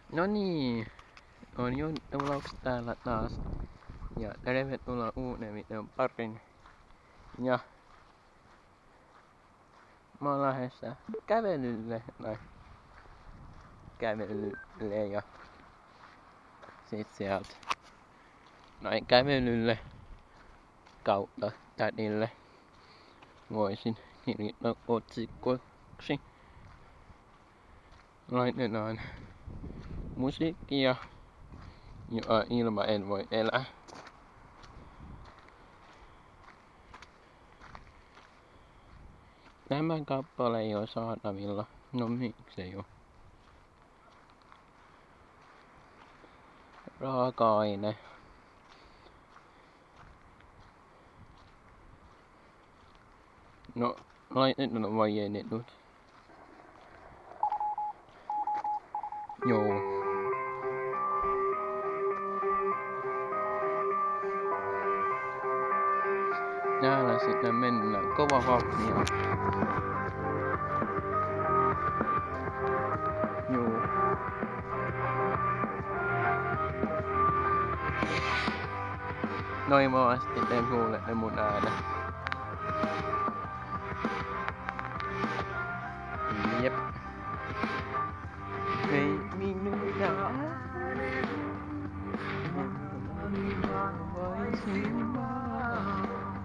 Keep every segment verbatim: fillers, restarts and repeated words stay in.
No niin, on Junttavlogs täällä taas. Ja tervetuloa uuden videon parin. Ja mä oon lähdössä kävelylle, tai kävelylle ja sit sieltä näin kävelylle kautta tädille voisin kirjoittaa otsikkoksi. Laitetaan musiikkia, ja ilman en voi elää. Tämä kappale ei ole saatavilla. No miksei oo? Raaka-aine. No, laitetaan vajennetut. Joo. Täällä sitten mennään kova vauhtia. Joo. Toivottavasti te kuulette mun äänen. Jep. Ei minun äänen. Voisin vaan.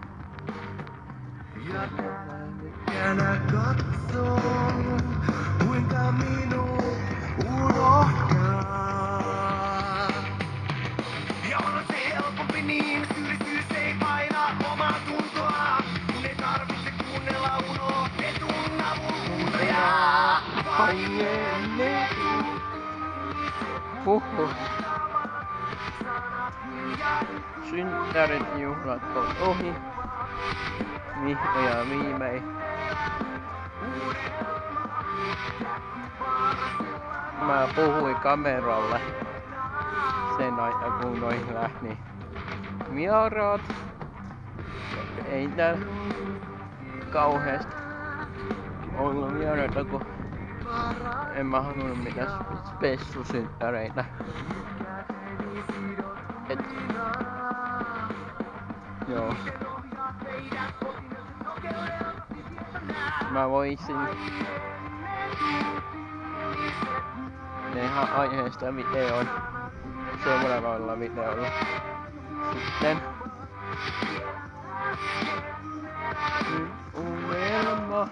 Älä katso, kuinka minut unohtaa. Ja on se helpompi niin, syyllisyys ei paina omaa tuntoa. Kun ei tarvitse kuunnella unohdetun avunhuutajaa. Vajennetut. Huhhuh. Synttärit juhlat on ohi. Vihdoin ja viimein. Mä puhuin kameralle sen aikaa kun noin lähti vieraat. Ei täällä kauheasti ollut vieraita, kun en mä halunnut mitään spessusynttäreitä. Et joo. Mä voisin tehdä aiheesta videon seuraavalla videolla sitten. Nyt unelma.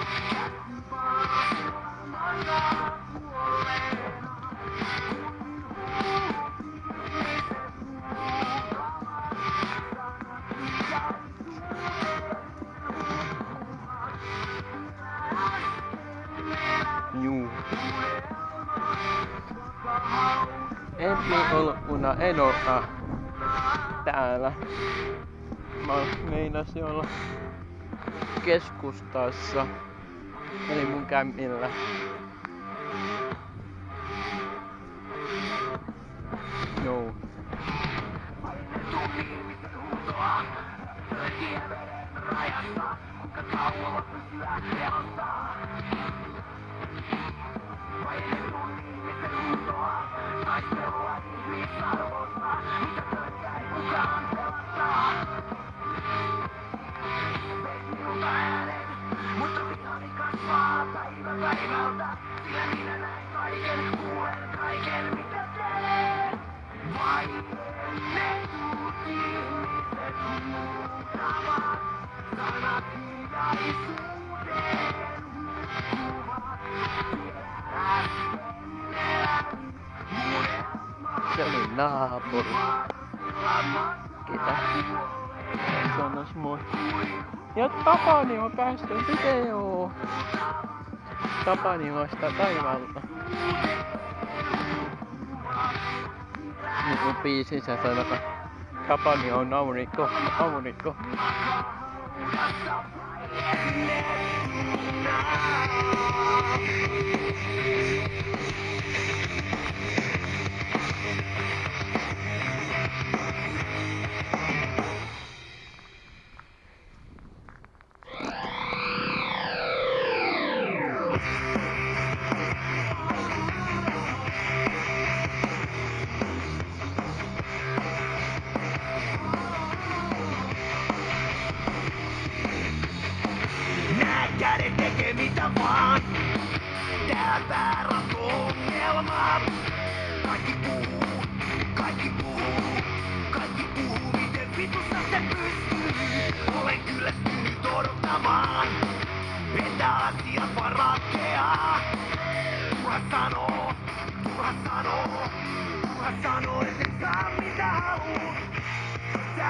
Juu. Ensi viikonloppuna en oo täällä. Mä meinasin olla keskustassa, eli mun kämpillä. Joo. Mutta vihani kasvaa päivä päivältä, sillä minä näin kaiken, kuulen kaiken mitä teen. Vajennetut ihmiset huutavat sanat hiljaisuuteen. Kuvat Se oli naapuri. Ketä? Sanos moi. Ja Tapani on päässyt videoon. Tapani loistaa taivaalta. Nyt mun biisissä sanotaan. Tapani on aurinko, aurinko.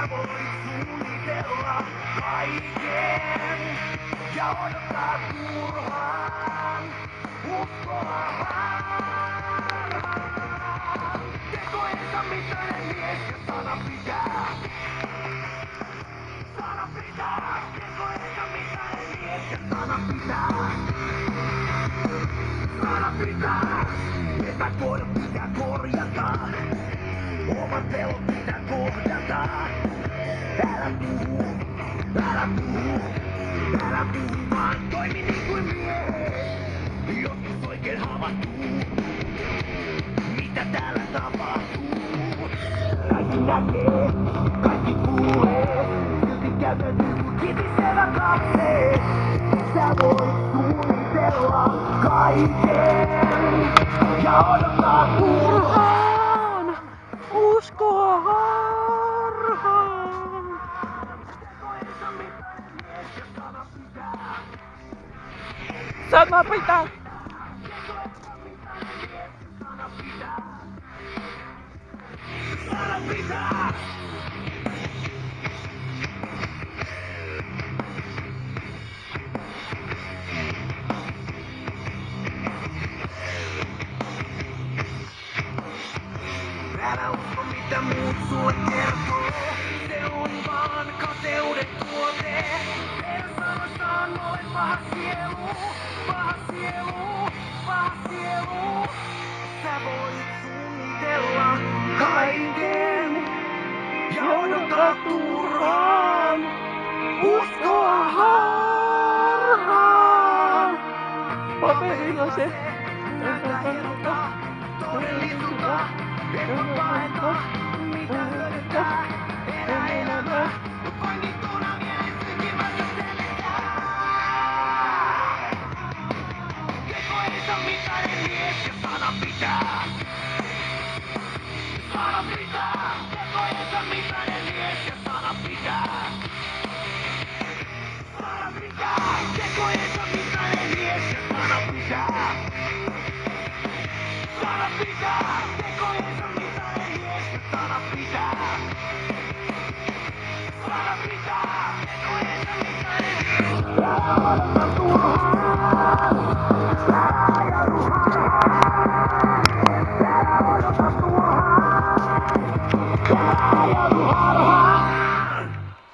Sä voit suunnitella kaiken ja odottaa turhaan. Uskoa harhaan. Tekojensa mittainen mies ja sana pitää. Sana pitää. Tekojensa mittainen mies ja sana pitää. Sana pitää. Epäkohdat pitää korjata. Omat pelot pitää kohdata. Älä puhu, älä puhu, älä puhu, vaan toimi niin kuin miehet. Joskus oikein havahtuu, mitä täällä tapahtuu. Kaikki näkee, kaikki kuulee, silti käytäytyy kun kitisevä katseet. Sä voit suunnitella kaiken ja odottaa turhaan. Uskoa harhaan. Tekojensa mittainen mies ja sana pitää. Sana pitää! Tekojensa mittainen mies ja sana pitää. Sana pitää! Älä usko mitä muut sulle kertoo. Se on vaan kateuden tuote. Heidän sanoissaan olet paha sielu. Paha sielu, paha sielu. Sä voit suunnitella kaiken ja odottaa turhaan. Uskoa harhaan. Paperilla se Näytä hienolta todellisuutta. En paeta, mitä hyödyttää. Enää elämää, mut vangittuna mielen synkimässä selletään. Tekojensa mittainen mies ja sana pitää. Sana pitää. Tekojensa mittainen mies ja sana pitää. Sana pitää. Tekojensa mittainen mies ja sana pitää. Sana pitää. Tekojensa mittainen mies ja sana pitää. Sana pitää. Tekojensa mittainen mies. Älä odota turhaan. Älä ajaudu harhaan. Älä odota turhaan. Älä ajaudu harhaan.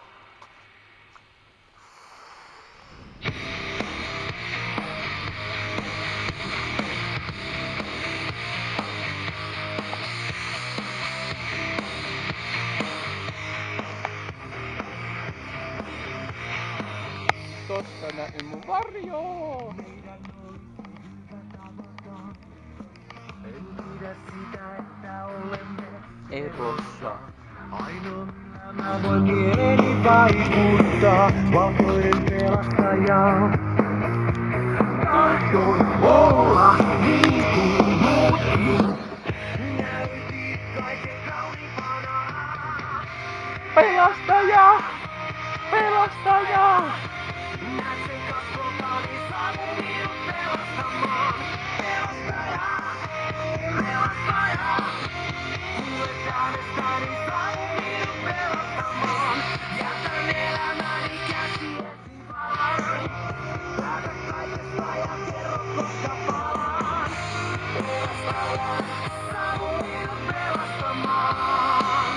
Tossa näin mun varjoo! En pidä sitä, että olemme Erossa. ainoa mä voin mieli vaikuttaa. Valkoinen pelastaja. Tahdoin olla niin kuin muutkin. Näytit kaiken kauniimpana. Pelastaja! Pelastaja! Näet sen kasvotani, saavu minut pelastamaan. Pelastaja, pelastaja. Kuulet äänestäni, saavu minut pelastamaan. Jätän elämäni käsiesi valaan. Päätä kaikesta ja kerro koska palaan. Pelastaja, saavu minut pelastamaan.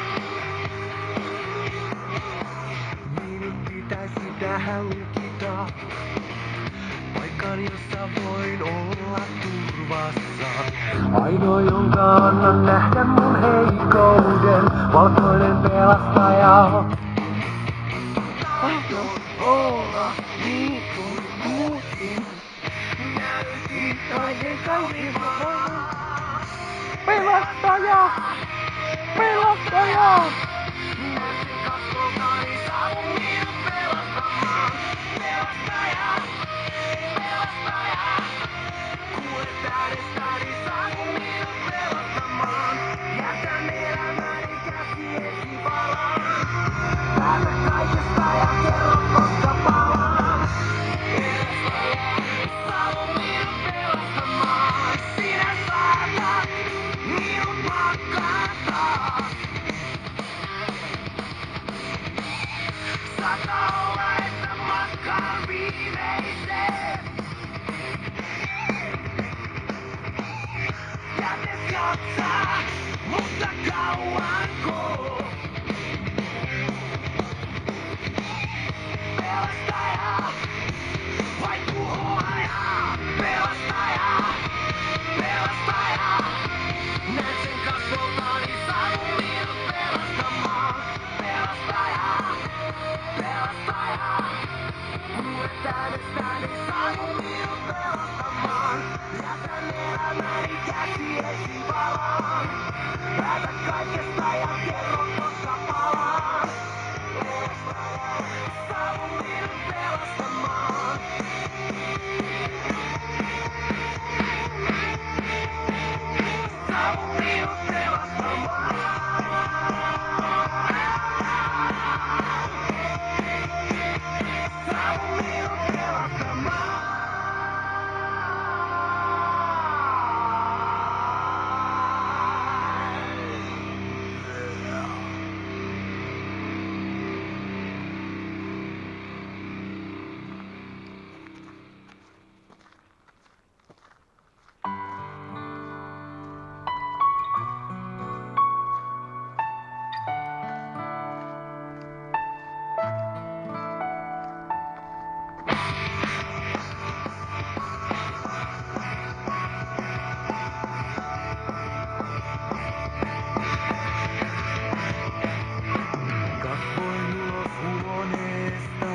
Minun pitäisi tähän lukita paikan, jossa voin olla turvassa. Ainoa, jonka annan nähdä mun heikkouden, valkoinen pelastaja. Tahdon olla niin kuin muutkin. Näytin kaiken kauniimpana. Pelastaja! Pelastaja! Näytin kasvotani, saavu minut pelastamaan. Pelastaja, pelastaja. Kuulet äänestäni, saavu minut pelastamaan. Jätän elämäni käsiesi valaan. Päätä kaikesta ja kerro koska palaan. Pelastaja, saavu minut pelastamaan. Sinä saatat minut makata. luokse, mutta kauanko? Pelastaja vai tuhoaja? Pelastaja, pelastaja. Näen sen kasvoltani, saavun minut pelastamaan. Pelastaja, pelastaja. Kuulet äänestäni, saavun minut pelastamaan. Jätän elämäni käsiesi valaan. Päätä kaikesta ja kerro koska palaan. Pelastaja, saavun minut pelastamaan. Saavun minut pelastamaan. Saavun minut pelastamaan. Katsoin ulos huoneesta.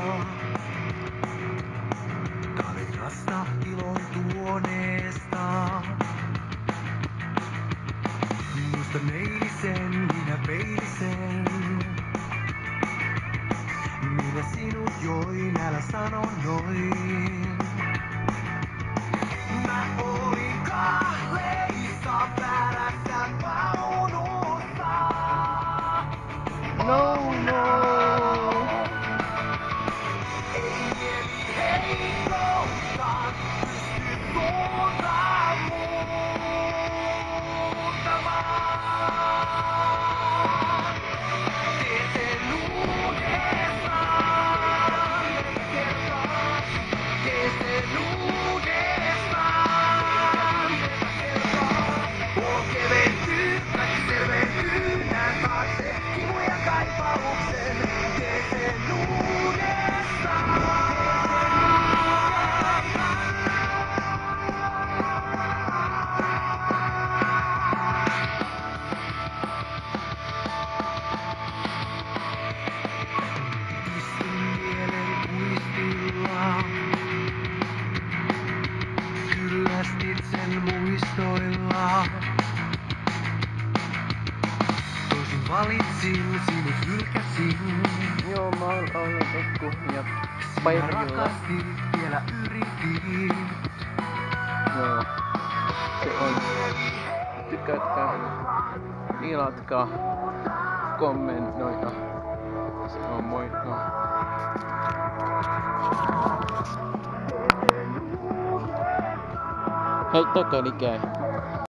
Kalitrasta ilon tuoneesta. Muistan eilisen, minä peilisen. Minä sinut join, älä sano noin. Mä olin kahleissa perässä vaunussa. No, no. Ei mieli heikkouttaan pysty tuota muuttamaan. Tee sen uudestaan neljä kertaa. Tee sen uudestaan neljä kertaa. Olo keventyy, kaikki selventyy, näen taakse kimun ja kaipauksen. Tee sen uudestaan. Istun mielen kuistilla. Kyllästit sen muistoilla. Toisin valitsin, sinut hylkäsin. Joo, mä oon ollut Ekku ja Sinä Pairilla. rakastit, vielä yritit. Joo, se on. Tykätkää, ilatkaa, kommentoikaa. Se on moikka. Hei, takaisin käy.